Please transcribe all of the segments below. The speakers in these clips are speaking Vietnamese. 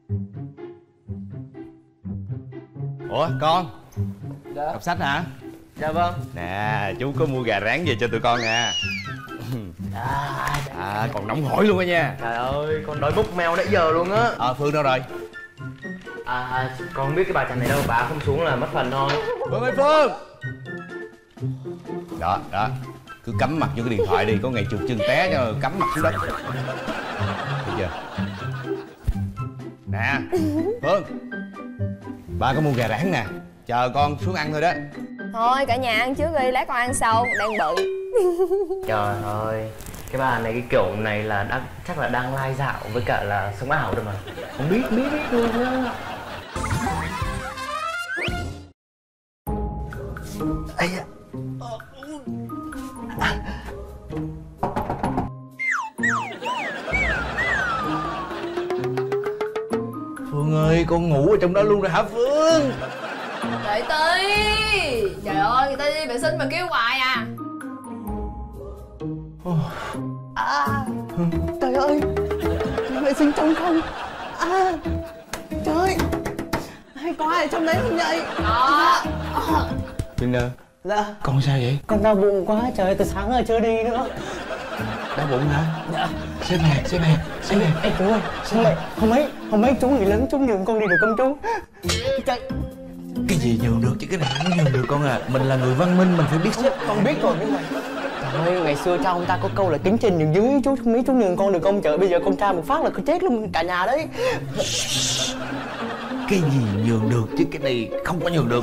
Ủa con? Dạ. Đọc sách hả? Dạ vâng. Nè, chú có mua gà rán về cho tụi con nè. Còn nóng hổi luôn á nha. Trời ơi, con đói bốc meo nãy giờ luôn á. Phương đâu rồi? Con không biết cái bà chàng này đâu, bà không xuống là mất phần thôi. Phương ơi Phương! Đó, cứ cắm mặt vô cái điện thoại đi, có ngày trượt chân té cho cắm mặt xuống đất. Được chưa? Nè, Phương! Ba có mua gà rán nè, chờ con xuống ăn thôi đó. Thôi cả nhà ăn trước đi, lát con ăn sau, đang bự. Trời ơi, cái bà này cái kiểu này là chắc là đang lai dạo với cả là sống ảo rồi mà. Không biết luôn á. Ây da. Phương ơi, con ngủ ở trong đó luôn rồi hả Phương? Đợi tí. Trời ơi, người ta đi vệ sinh mà kêu hoài à. Trời ơi, vệ sinh trong không? Trời ơi, hay có ai ở trong đấy không vậy? Đó. Winner, Dạ. con sao vậy? Con đau bụng quá, trời ơi, từ sáng giờ chưa đi nữa. Đau bụng hả? Dạ. Xếp hàng. Ê chú ơi, hôm mấy chú nghĩ lớn chú nhường con đi được không chú? Trời. Cái gì nhường được chứ cái này không nhường được con à. Mình là người văn minh, mình phải biết xếp. Con biết rồi nhưng mà trời ơi, ngày xưa cha ông ta có câu là kính trên nhường dưới, chú không biết chú nhường con được không? Trời, bây giờ con tra một phát là con chết luôn cả nhà đấy. Cái gì nhường được chứ cái này không có nhường được.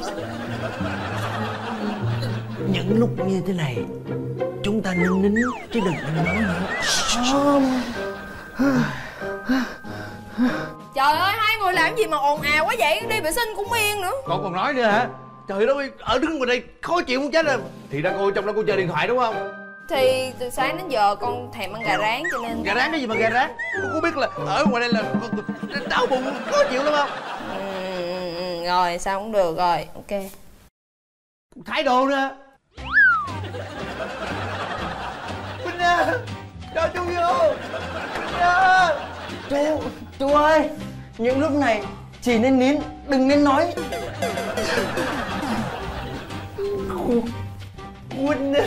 Những lúc như thế này chúng ta nên nín chứ đừng nói nữa. Trời ơi, hai người làm gì mà ồn ào quá vậy? Đi vệ sinh cũng yên nữa. Con còn nói nữa hả? Trời đất ơi, ở đứng ngoài đây khó chịu muốn chết rồi. Thì ra cô trong đó cô chơi điện thoại đúng không? Thì từ sáng đến giờ con thèm ăn gà rán cho nên... Gà rán cái gì mà gà rán? Cô có biết là ở ngoài đây là đau bụng khó chịu lắm không? Rồi, sao cũng được rồi, ok. Thái độ nữa. Winner, cho chú vô. Winner. Chú ơi, những lúc này chỉ nên nín, đừng nên nói. Winner.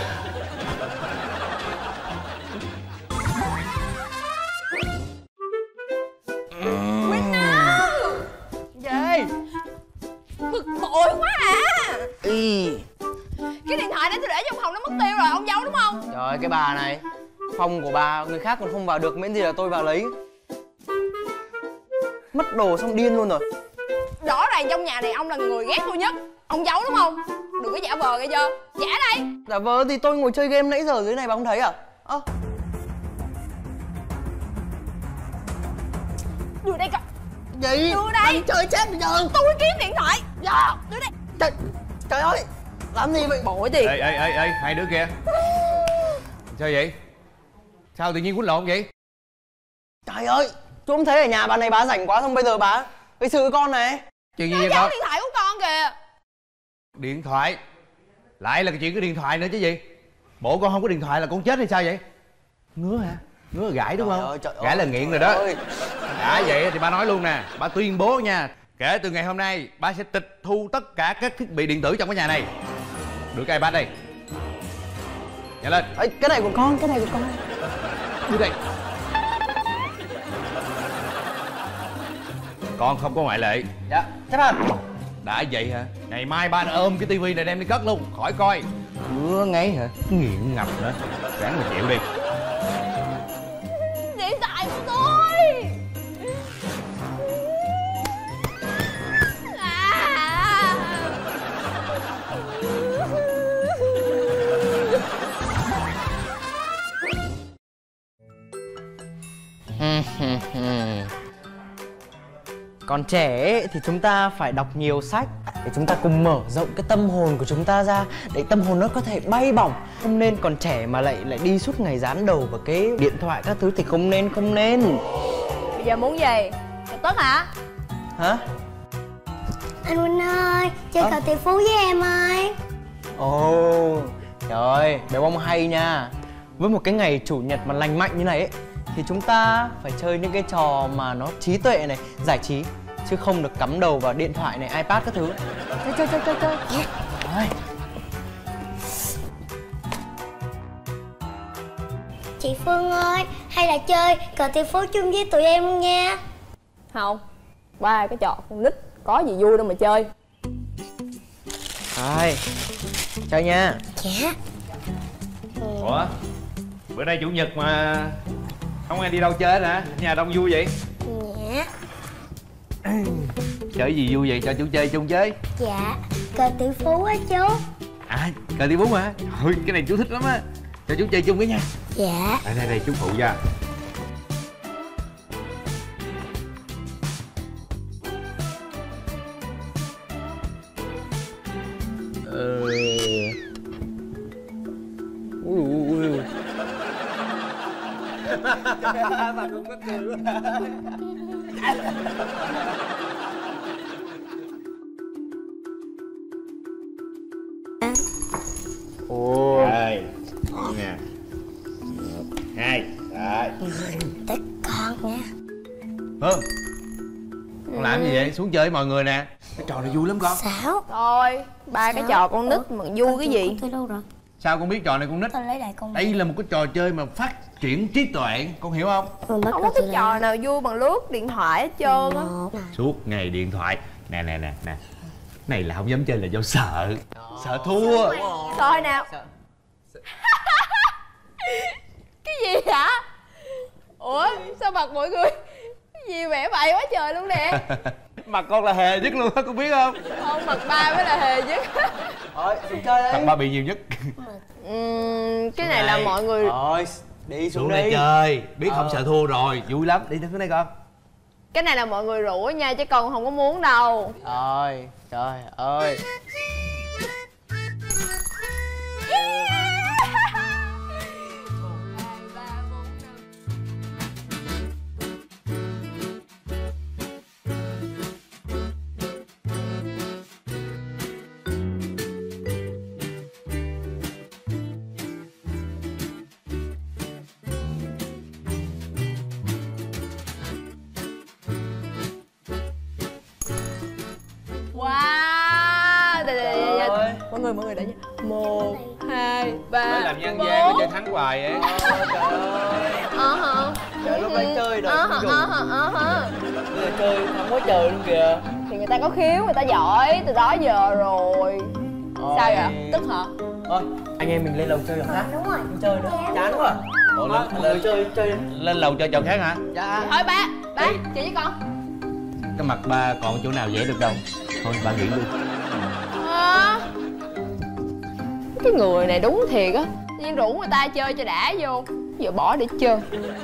Gì? Bực bội quá à. Cái điện thoại đó tôi để trong phòng nó mất tiêu rồi, ông giấu đúng không? Trời ơi, cái bà này, phòng của bà người khác còn không vào được, miễn gì là tôi vào lấy. Mất đồ xong điên luôn rồi. Rõ ràng trong nhà này ông là người ghét tôi nhất. Ông giấu đúng không? Đừng có giả vờ nghe chưa? Giả đây. Dạ vâng, thì tôi ngồi chơi game nãy giờ dưới này bà không thấy à? Đưa đây coi. Gì? Đưa đây. Anh chơi chết bây giờ. Tôi kiếm điện thoại. Đưa đây. Trời ơi, làm gì vậy? Bội gì? Ê, hai đứa kia. Sao vậy? Sao tự nhiên quýnh lộn vậy? Trời ơi, chú không thấy ở nhà bà này bà rảnh quá, xong bây giờ bà gây sự với con này. Chuyện gì Nó vậy giấu con? điện thoại của con kìa. Điện thoại? Lại là cái chuyện cái điện thoại nữa chứ gì? Bộ con không có điện thoại là con chết hay sao vậy? Ngứa hả? Ngứa gãi đúng không? Gãi là nghiện rồi đó. Đã vậy thì ba nói luôn nè, ba tuyên bố nha, kể từ ngày hôm nay ba sẽ tịch thu tất cả các thiết bị điện tử trong cái nhà này. Đưa cái iPad đây. Nhanh lên. Ê, cái này của con, cái này của con. Đưa đây. Con không có ngoại lệ. Dạ, chắc là. Đã vậy hả? Ngày mai ba ôm cái tivi này đem đi cất luôn, khỏi coi. Ngứa ngáy hả? Nghiện ngập nữa. Ráng mà chịu đi. Điện thoại của tôi. Còn trẻ ấy, thì chúng ta phải đọc nhiều sách để chúng ta cùng mở rộng cái tâm hồn của chúng ta ra, để tâm hồn nó có thể bay bổng. Không nên còn trẻ mà lại đi suốt ngày dán đầu vào cái điện thoại các thứ thì không nên. Bây giờ muốn gì? Cậu Tất hả? Hả? Anh Huynh ơi, chơi cờ tỷ phú với em ơi. Ồ, trời ơi, bé bông hay nha. Với một cái ngày chủ nhật mà lành mạnh như này ấy, thì chúng ta phải chơi những cái trò mà nó trí tuệ này, giải trí, chứ không được cắm đầu vào điện thoại này, iPad các thứ. Chơi. Rồi. Chị Phương ơi, hay là chơi cờ tỷ phú chung với tụi em luôn nha. Không, ba cái trò con nít có gì vui đâu mà chơi. Rồi, chơi nha. Dạ. Ủa, bữa nay chủ nhật mà không ai đi đâu chơi hả? Nhà đông vui vậy? Dạ. Chơi gì vui vậy? Cho chú chơi chung chơi. Dạ, cờ tỷ phú á chú. À, cờ tỷ phú hả? Thôi, cái này chú thích lắm á. Cho chú chơi chung với nha. Dạ. Đây, chú phụ cho. Ui. Bà cũng có cười quá. Ồ. Đây nè, 1, 2, rồi. Tới con nha. Hương, con làm gì vậy? Xuống chơi với mọi người nè. Cái trò này vui lắm con. Sáu. Thôi, ba cái trò con nít mà vui cái gì? Tôi đâu rồi? Sao con biết trò này con nít? Tôi lấy lại con. Đây là một cái trò chơi mà phát triển trí tuệ, con hiểu không? Không có cái trò nào vui bằng lướt điện thoại hết trơn á. Suốt ngày điện thoại. Nè. Này là không dám chơi là do sợ. Sợ thua. Coi nào. Cái gì vậy? Ủa, sao mặt mọi người cái gì vẻ bậy quá trời luôn nè. Mặt con là hề nhất luôn á, con biết không? Không, mặt ba mới là hề nhất. Thôi, xuống chơi đi. Mặt ba bị nhiều nhất. Cái này là mọi người. Thôi, đi xuống đây đi. chơi. Biết không sợ thua rồi, vui lắm. Đi xuống đây con. Cái này là mọi người rủ nha, chứ con không có muốn đâu. Rồi, trời ơi. Wow. Mọi người để nha. 1, 2, 3, Mới làm nhân gian mà chơi thắng hoài vậy. hả? Trời, lúc nãy chơi rồi. Bây Bây giờ chơi không có trời luôn kìa. thì người ta có khiếu, người ta giỏi từ đó giờ rồi. Sao vậy? Tức hả? Thôi, anh em mình lên lầu chơi được khác. Đúng rồi. Không chơi nữa. Chán quá. Ủa, Mọi người chơi. lên lầu chơi trò khác hả? Dạ. Thôi ba chơi với con. Cái mặt ba còn chỗ nào vẽ được đâu. Thôi ba nghỉ luôn. Cái người này đúng thiệt á, nhưng rủ người ta chơi cho đã vô, giờ bỏ để chơi.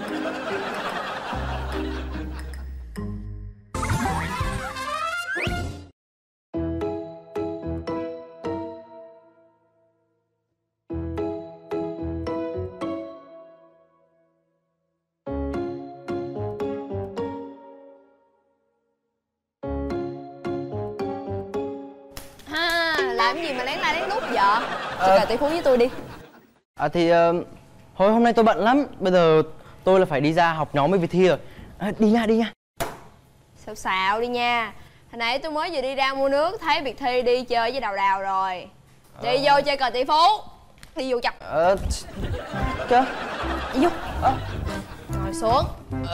Làm gì mà lén la lén lút vậy? Chơi cờ tỷ phú với tôi đi. Thì hồi hôm nay tôi bận lắm. Bây giờ tôi là phải đi ra học nhóm với Việt Thi rồi. Đi nha. Xạo đi nha. Hồi nãy tôi mới vừa đi ra mua nước, thấy Việt Thi đi chơi với Đào rồi. Đi vô chơi cờ tỷ phú. Đi vô chặt. Chứ Đi vô. Ngồi xuống.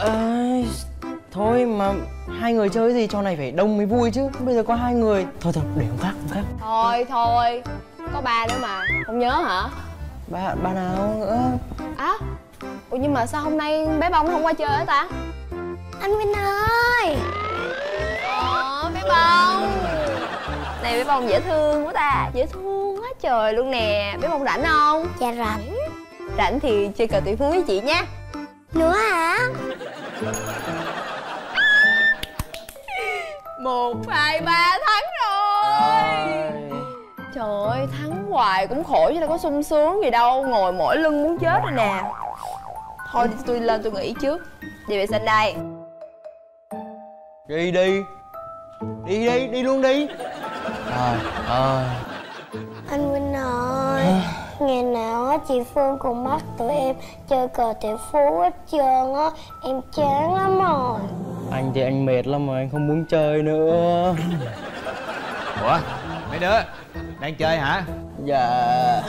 Thôi mà hai người chơi gì, trò này phải đông mới vui chứ. Bây giờ có hai người. Thôi để hôm khác. Thôi có ba nữa mà, không nhớ hả? Ba nào nữa? Ủa nhưng mà sao hôm nay bé Bông không qua chơi hả ta? Anh Vinh ơi. Bé Bông. Này bé Bông dễ thương quá ta, dễ thương quá trời luôn nè. Bé Bông rảnh không? Dạ rảnh. Rảnh thì chơi cờ tỷ phú với chị nha. Nữa hả? 1, 2, 3 thắng rồi. Trời ơi, thắng hoài cũng khổ chứ đâu có sung sướng gì đâu. Ngồi mỏi lưng muốn chết rồi nè. Thôi tôi lên tôi nghỉ trước. Đi vệ sinh đây. Đi luôn đi. Anh Vinh ơi. Ngày nào á chị Phương cũng bắt tụi em chơi cờ tỷ phú hết trơn á. Em chán lắm rồi. Anh thì anh mệt lắm mà anh không muốn chơi nữa. Ủa mấy đứa đang chơi hả? Dạ.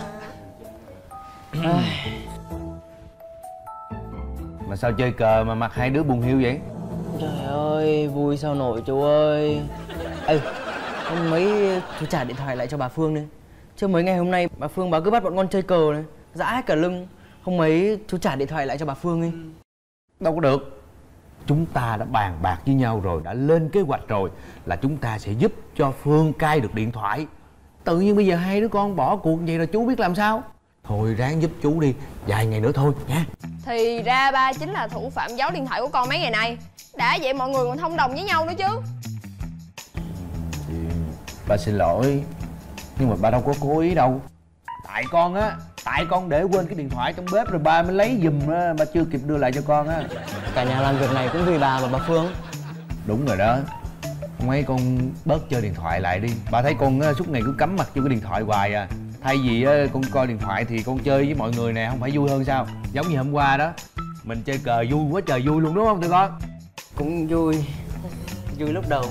Mà sao chơi cờ mà mặt hai đứa buồn hiu vậy? Trời ơi, vui sao nổi chú ơi. Ê, anh mấy chú trả điện thoại lại cho bà Phương đi. Chứ mấy ngày hôm nay bà Phương bà cứ bắt bọn con chơi cờ này, dã hết cả lưng. Không mấy chú trả điện thoại lại cho bà Phương đi. Đâu có được. Chúng ta đã bàn bạc với nhau rồi, đã lên kế hoạch rồi, là chúng ta sẽ giúp cho Phương cai được điện thoại. Tự nhiên bây giờ hai đứa con bỏ cuộc vậy rồi chú biết làm sao? Thôi ráng giúp chú đi, vài ngày nữa thôi nha. Thì ra ba chính là thủ phạm giấu điện thoại của con mấy ngày nay. Đã vậy mọi người còn thông đồng với nhau nữa chứ. Thì ba xin lỗi, nhưng mà ba đâu có cố ý đâu. Tại con để quên cái điện thoại trong bếp rồi ba mới lấy giùm á, ba chưa kịp đưa lại cho con á. Cả nhà làm việc này cũng vì bà và bà Phương. Đúng rồi đó. Mấy con bớt chơi điện thoại lại đi. Ba thấy con suốt ngày cứ cắm mặt vô cái điện thoại hoài à. Thay vì con coi điện thoại thì con chơi với mọi người nè, không phải vui hơn sao? Giống như hôm qua đó, mình chơi cờ vui quá trời vui luôn đúng không tụi con? Cũng vui. Vui lúc đầu.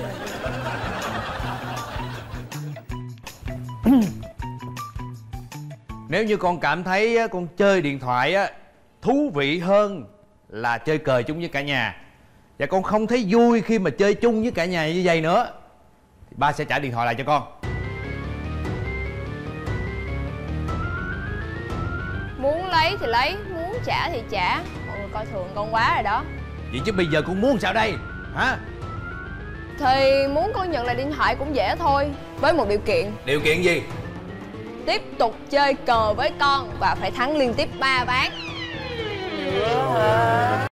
Nếu như con cảm thấy con chơi điện thoại thú vị hơn là chơi cờ chung với cả nhà, và con không thấy vui khi mà chơi chung với cả nhà như vậy nữa, thì ba sẽ trả điện thoại lại cho con. Muốn lấy thì lấy, muốn trả thì trả. Mọi người coi thường con quá rồi đó. Vậy chứ bây giờ con muốn sao đây hả? Thì muốn con nhận lại điện thoại cũng dễ thôi, với một điều kiện. Điều kiện gì? Tiếp tục chơi cờ với con và phải thắng liên tiếp 3 ván.